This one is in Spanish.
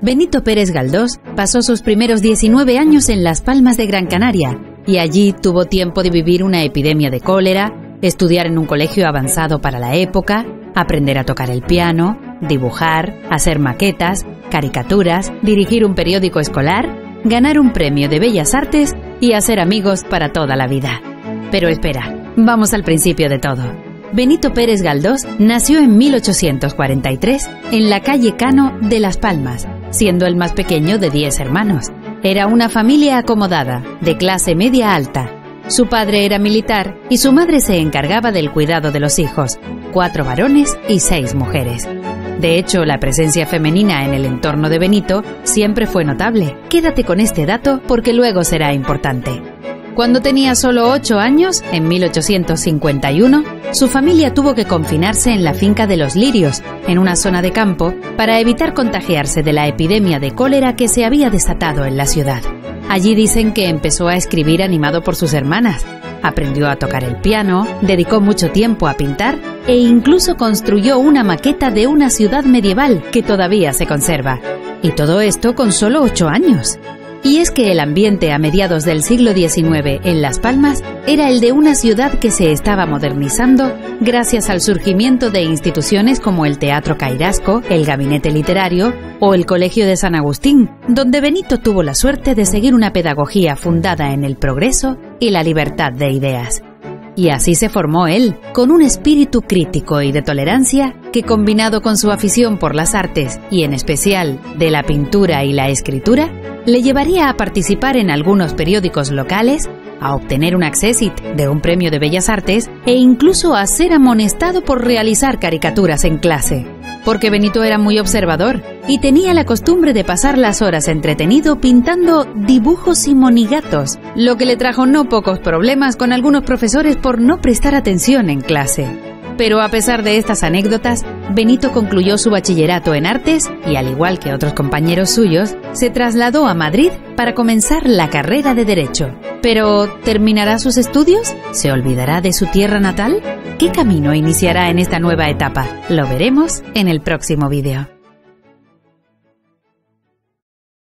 Benito Pérez Galdós pasó sus primeros 19 años en Las Palmas de Gran Canaria y allí tuvo tiempo de vivir una epidemia de cólera, estudiar en un colegio avanzado para la época, aprender a tocar el piano, dibujar, hacer maquetas, caricaturas, dirigir un periódico escolar, ganar un premio de Bellas Artes y hacer amigos para toda la vida. Pero espera, vamos al principio de todo. Benito Pérez Galdós nació en 1843 en la calle Cano de Las Palmas, siendo el más pequeño de 10 hermanos. Era una familia acomodada, de clase media alta. Su padre era militar y su madre se encargaba del cuidado de los hijos, 4 varones y 6 mujeres. De hecho, la presencia femenina en el entorno de Benito siempre fue notable. Quédate con este dato porque luego será importante. Cuando tenía solo 8 años, en 1851, su familia tuvo que confinarse en la finca de Los Lirios, en una zona de campo, para evitar contagiarse de la epidemia de cólera que se había desatado en la ciudad. Allí dicen que empezó a escribir animado por sus hermanas, aprendió a tocar el piano, dedicó mucho tiempo a pintar e incluso construyó una maqueta de una ciudad medieval que todavía se conserva. Y todo esto con solo 8 años. Y es que el ambiente a mediados del siglo XIX en Las Palmas era el de una ciudad que se estaba modernizando gracias al surgimiento de instituciones como el Teatro Cairasco, el Gabinete Literario o el Colegio de San Agustín, donde Benito tuvo la suerte de seguir una pedagogía fundada en el progreso y la libertad de ideas. Y así se formó él, con un espíritu crítico y de tolerancia que, combinado con su afición por las artes y en especial de la pintura y la escritura, le llevaría a participar en algunos periódicos locales, a obtener un accésit de un premio de Bellas Artes e incluso a ser amonestado por realizar caricaturas en clase. Porque Benito era muy observador y tenía la costumbre de pasar las horas entretenido pintando dibujos y monigatos, lo que le trajo no pocos problemas con algunos profesores por no prestar atención en clase. Pero a pesar de estas anécdotas, Benito concluyó su bachillerato en artes y, al igual que otros compañeros suyos, se trasladó a Madrid para comenzar la carrera de Derecho. ¿Pero terminará sus estudios? ¿Se olvidará de su tierra natal? ¿Qué camino iniciará en esta nueva etapa? Lo veremos en el próximo vídeo.